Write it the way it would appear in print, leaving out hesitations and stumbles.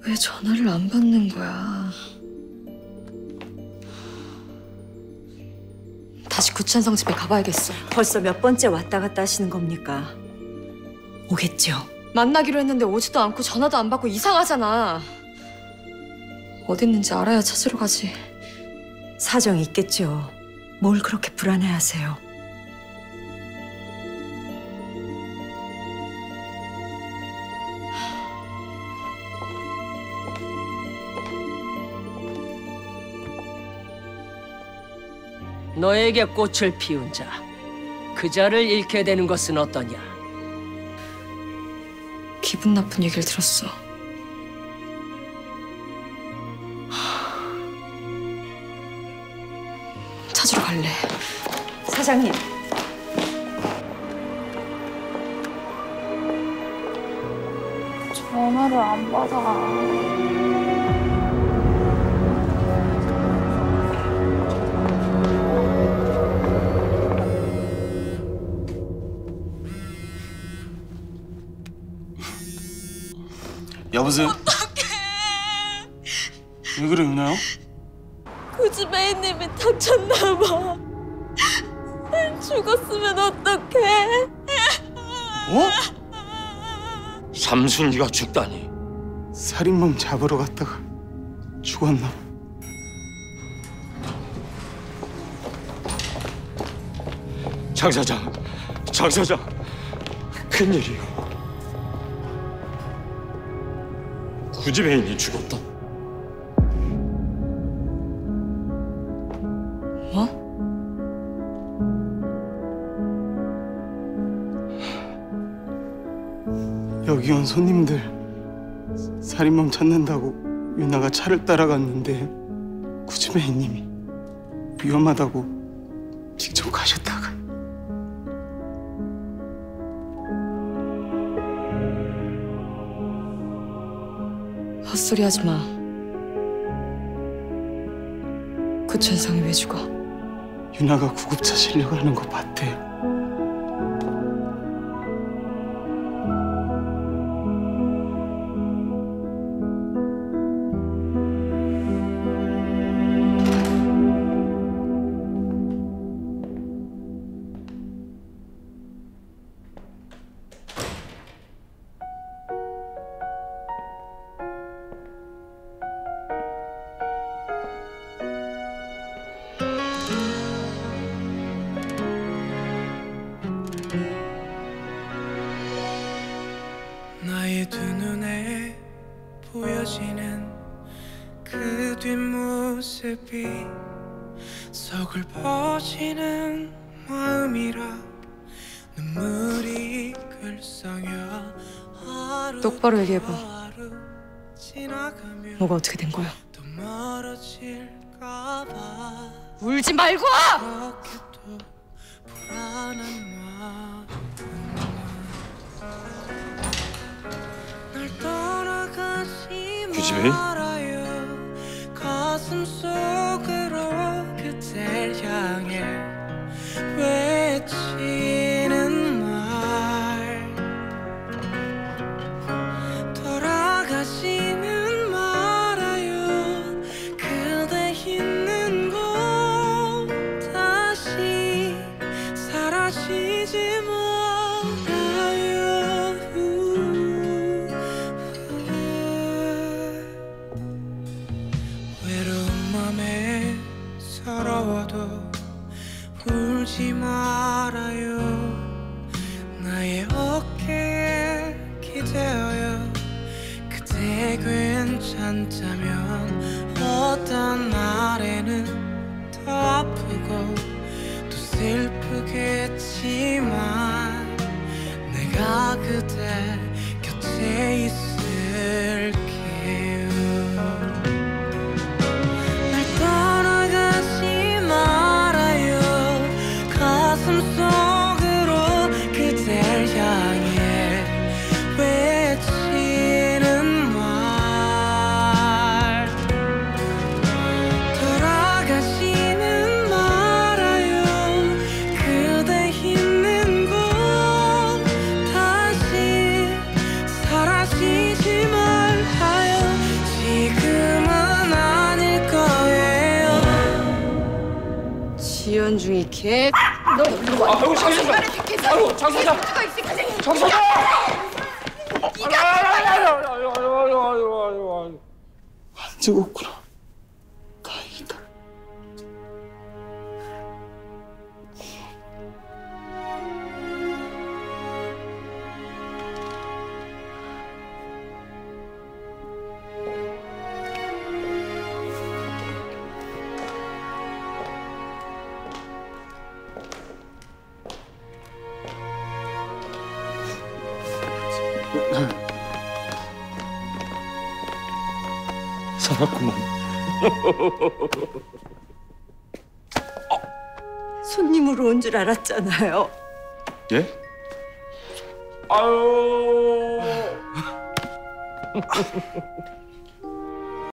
왜 전화를 안 받는 거야? 다시 구천성 집에 가봐야겠어. 벌써 몇 번째 왔다 갔다 하시는 겁니까? 오겠죠? 만나기로 했는데 오지도 않고 전화도 안 받고 이상하잖아. 어디 있는지 알아야 찾으러 가지. 사정이 있겠죠. 뭘 그렇게 불안해하세요? 너에게 꽃을 피운 자, 그 자를 잃게 되는 것은 어떠냐? 기분 나쁜 얘기를 들었어. 찾으러 갈래. 사장님. 전화를 안 받아. 여보세요? 어떡해. 왜 그래, 유나야? 그 집 애인님이 다쳤나 봐. 죽었으면 어떡해. 어? 삼순이가 죽다니. 살인범 잡으러 갔다가 죽었나 봐. 장 사장, 큰일이요. 구집 애인이 죽었다. 뭐? 여기 온 손님들 살인범 찾는다고 유나가 차를 따라갔는데 구지배이님이 위험하다고 직접 가셨다가. 헛소리 하지 마. 구천성이 왜 죽어? 유나가 구급차 실려가는 거 봤대요. 나의 두 눈에 보여지는 그 뒷모습이 서글퍼지는 마음이라 눈물이 글썽여 하루 똑바로 얘기해봐. 하루 지나가며 뭐가 어떻게 된 거야? 또 멀어질까 봐 울지 말고! 그렇게 또 불안한 마음만 날 떠나가지 구지배인? 말아요. 가슴 속으로 그댈 향해 외치는 말 돌아가지는 말아요. 그대 있는 곳 다시 사라지지 말아요. 외로운 맘에 서러워도 울지 말아요. 나의 어깨에 기대어요. 그대 괜찮다면 어떤 날에는 더 아프고 또 슬프겠지만 내가 그대 곁에 있을게요. 날 떠나가지 말아요. 가슴 속으로 그댈 향해 외치는 말 돌아가지는 말아요. 그대 있는 곳 다시 사라지지 개. 너 일로 와. 아이고 장 사장. 아이고 장 사장. 장 사장. 안 죽었구나. 다행이다. 살았구만. 손님으로 온 줄 알았잖아요. 예? 아유.